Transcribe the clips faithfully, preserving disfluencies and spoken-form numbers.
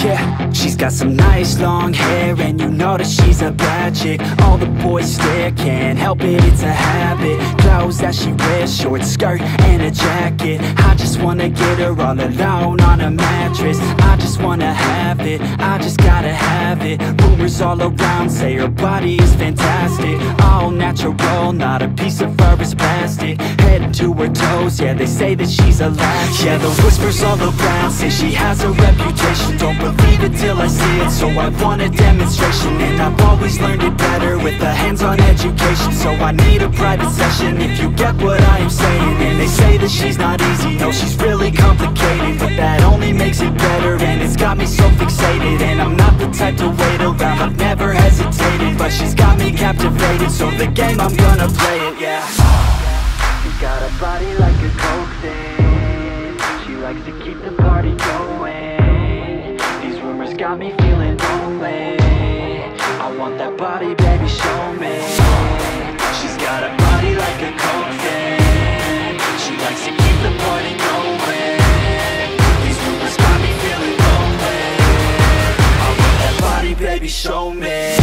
Yeah, she's got some nice long hair, and you know that she's a bad chick. All the boys stare, can't help it, it's a habit. Clothes that she wears, short skirt and a jacket. I just wanna get her all alone on a mattress. I just wanna have it, I just gotta have it. Rumors all around say her body is fantastic. All natural, not a piece of fur is plastic. Head to her toes, yeah, they say that she's a latch. Yeah, the whispers all around say she has a reputation. Don't believe it till I see it, so I want a demonstration. And I've always learned it better with a hands-on education. So I need a private session if you get what I am saying. And they say that she's not easy, no, she's really complicated, but that only makes it better, and it's got me so fixated. And I'm not the type to wait around, I've never hesitated, but she's got me captivated, so the game, I'm gonna play it, yeah. She's got a body like a coke thing. She likes to keep the party going. These rumors got me feeling lonely. I want that body, baby, show me. She's got a body like a coke thing. She likes to keep the party going. These rumors got me feeling lonely. I want that body, baby, show me.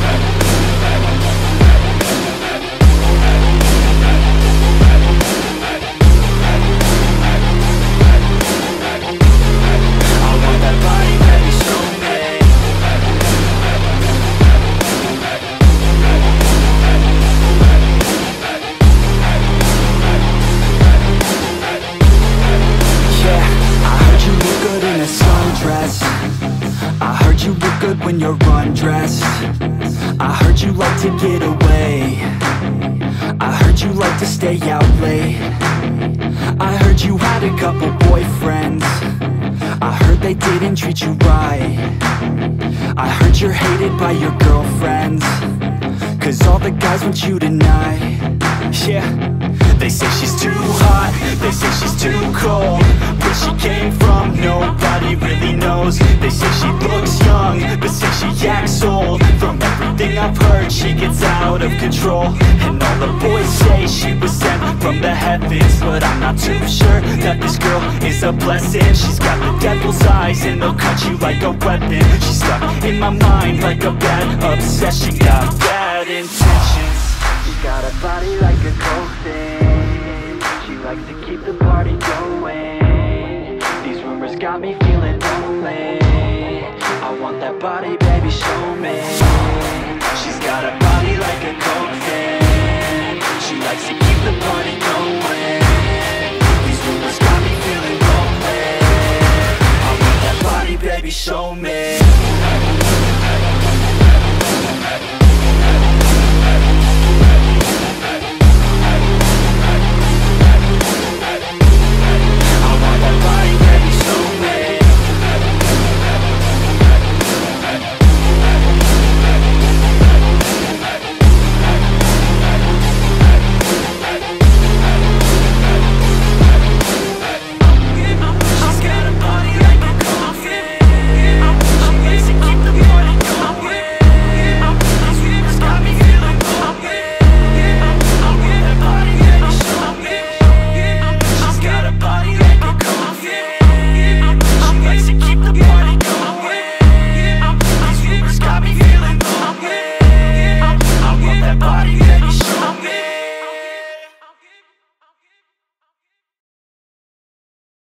I heard you look good when you're undressed. I heard you like to get away. I heard you like to stay out late. I heard you had a couple boyfriends. I heard they didn't treat you right. I heard you're hated by your girlfriends, cause all the guys want you tonight. Yeah, they say she's too hot, they say she's too cold. Where she came from, nobody really knows. They say she looks young, but say she acts old. From everything I've heard, she gets out of control. And all the boys say she was sent from the heavens, but I'm not too sure that this girl is a blessing. She's got the devil's eyes, and they'll cut you like a weapon. She's stuck in my mind like a bad obsession. Got bad intentions. She's got a body like a coke thing. She likes to keep the party going. These rumors got me feeling lonely. I want that body, baby, show me. She's got a body like a coke thing. She likes to keep the party going. These rumors got me feeling lonely. I want that body, baby, show me.